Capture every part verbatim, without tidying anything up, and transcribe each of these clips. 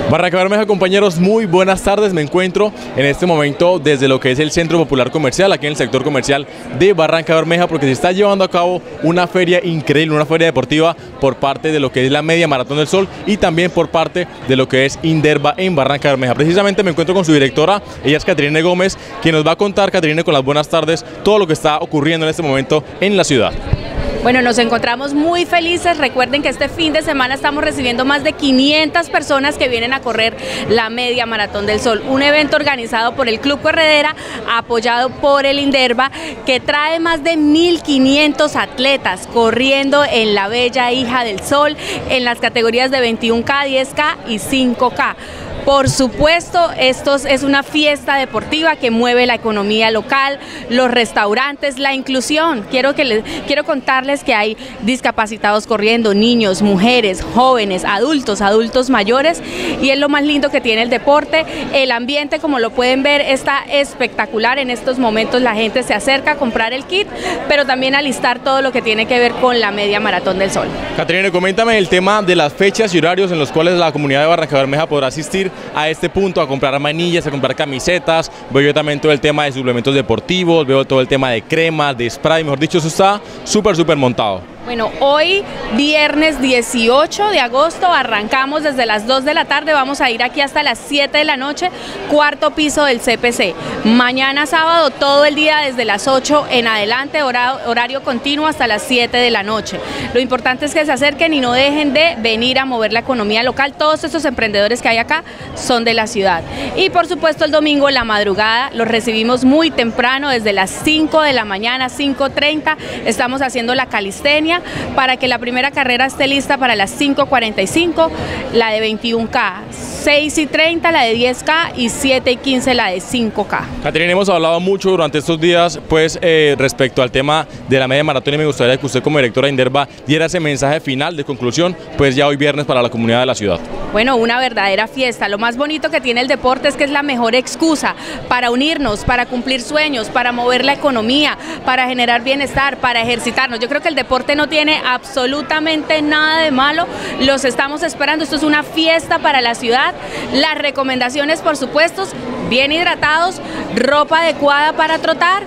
Barranca Bermeja, compañeros, muy buenas tardes. Me encuentro en este momento desde lo que es el Centro Popular Comercial, aquí en el sector comercial de Barranca Bermeja, porque se está llevando a cabo una feria increíble, una feria deportiva por parte de lo que es la Media Maratón del Sol y también por parte de lo que es Inderva en Barranca Bermeja. Precisamente me encuentro con su directora, ella es Caterine Gómez, quien nos va a contar, Caterine, con las buenas tardes, todo lo que está ocurriendo en este momento en la ciudad. Bueno, nos encontramos muy felices. Recuerden que este fin de semana estamos recibiendo más de quinientas personas que vienen a correr la Media Maratón del Sol, un evento organizado por el Club Corredera, apoyado por el Inderva, que trae más de mil quinientos atletas corriendo en la bella hija del sol en las categorías de veintiuno K, diez K y cinco K. Por supuesto, esto es una fiesta deportiva que mueve la economía local, los restaurantes, la inclusión. Quiero, que les, quiero contarles que hay discapacitados corriendo, niños, mujeres, jóvenes, adultos, adultos mayores, y es lo más lindo que tiene el deporte. El ambiente, como lo pueden ver, está espectacular. En estos momentos la gente se acerca a comprar el kit, pero también a listar todo lo que tiene que ver con la Media Maratón del Sol. Caterine, coméntame el tema de las fechas y horarios en los cuales la comunidad de Barranca Bermeja podrá asistir a este punto, a comprar manillas, a comprar camisetas. Veo yo también todo el tema de suplementos deportivos, veo todo el tema de cremas, de spray, mejor dicho, eso está súper, súper montado. Bueno, hoy viernes dieciocho de agosto arrancamos desde las dos de la tarde, vamos a ir aquí hasta las siete de la noche, cuarto piso del C P C. Mañana sábado todo el día desde las ocho en adelante, horario, horario continuo hasta las siete de la noche. Lo importante es que se acerquen y no dejen de venir a mover la economía local. Todos estos emprendedores que hay acá son de la ciudad. Y por supuesto el domingo en la madrugada los recibimos muy temprano, desde las cinco de la mañana, cinco treinta, estamos haciendo la calistenia para que la primera carrera esté lista para las cinco cuarenta y cinco, la de veintiuno K, seis y treinta la de diez K y siete y quince la de cinco K. Caterine, hemos hablado mucho durante estos días pues eh, respecto al tema de la Media Maratón, y me gustaría que usted, como directora de Inderva, diera ese mensaje final de conclusión, pues ya hoy viernes, para la comunidad de la ciudad. Bueno, una verdadera fiesta. Lo más bonito que tiene el deporte es que es la mejor excusa para unirnos, para cumplir sueños, para mover la economía, para generar bienestar, para ejercitarnos. Yo creo que el deporte no tiene absolutamente nada de malo. Los estamos esperando. Esto es una fiesta para la ciudad. Las recomendaciones, por supuesto, bien hidratados, ropa adecuada para trotar,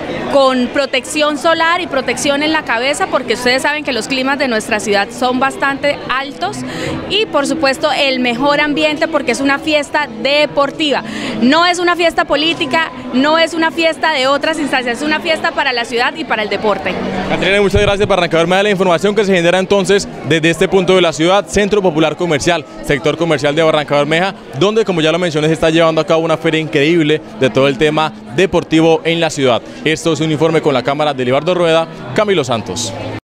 con protección solar y protección en la cabeza, porque ustedes saben que los climas de nuestra ciudad son bastante altos, y por supuesto el mejor ambiente, porque es una fiesta deportiva, no es una fiesta política, no es una fiesta de otras instancias, es una fiesta para la ciudad y para el deporte. Caterine, muchas gracias por Barranca Bermeja, la información que se genera entonces desde este punto de la ciudad, Centro Popular Comercial, sector comercial de Barranca Bermeja, donde, como ya lo mencioné, se está llevando a cabo una feria increíble de todo el tema deportivo en la ciudad. Esto es un informe con la cámara de Libardo Rueda, Camilo Santos.